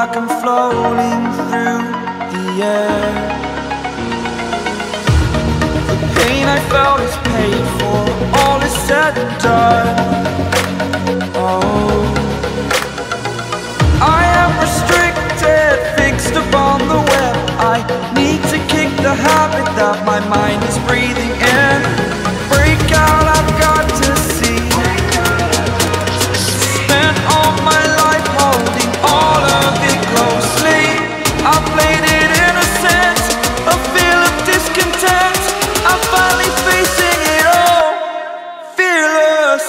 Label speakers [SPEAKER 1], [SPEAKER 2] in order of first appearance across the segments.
[SPEAKER 1] like I'm floating through the air. The pain I felt is paid for, all is said and done. Oh, I am restricted, fixed upon the web. I need to kick the habit that my mind is breathing in. Break out, I've got to see. Spent all my life holding all of it closely. I played it innocent, a feel of discontent. I'm finally facing it all, fearless.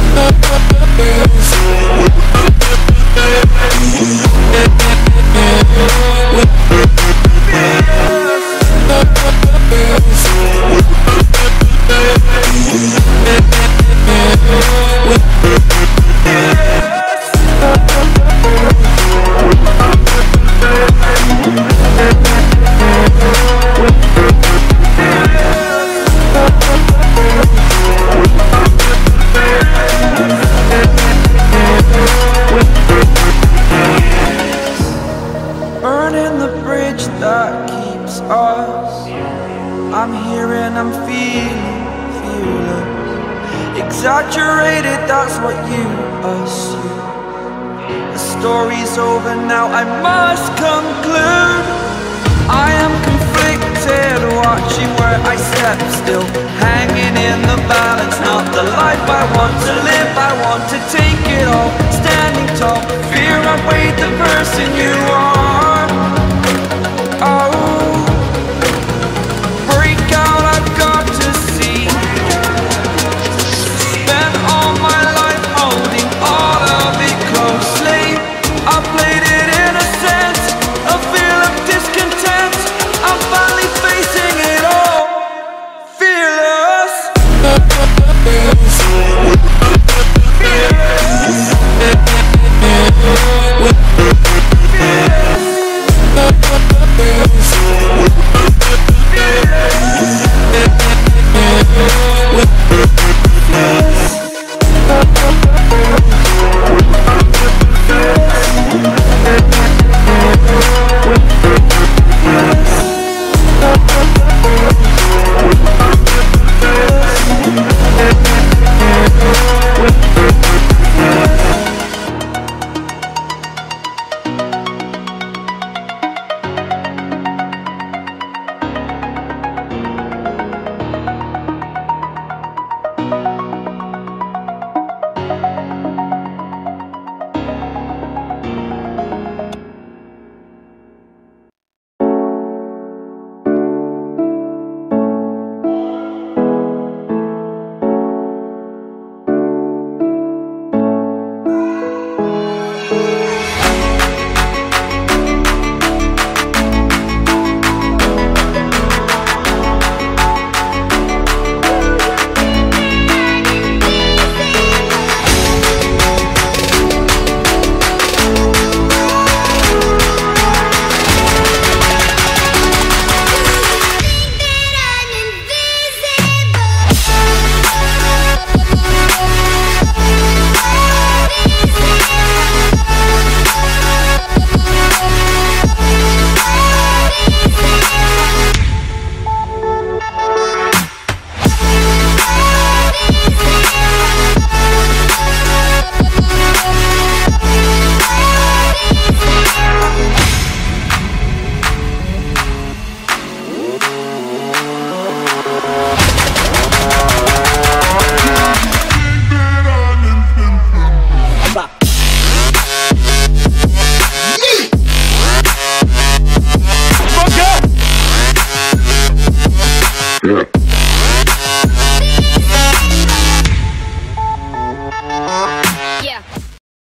[SPEAKER 1] Burning the bridge that keeps us. I'm here and I'm feeling fearless. Exaggerated, that's what you assume. The story's over now, I must conclude.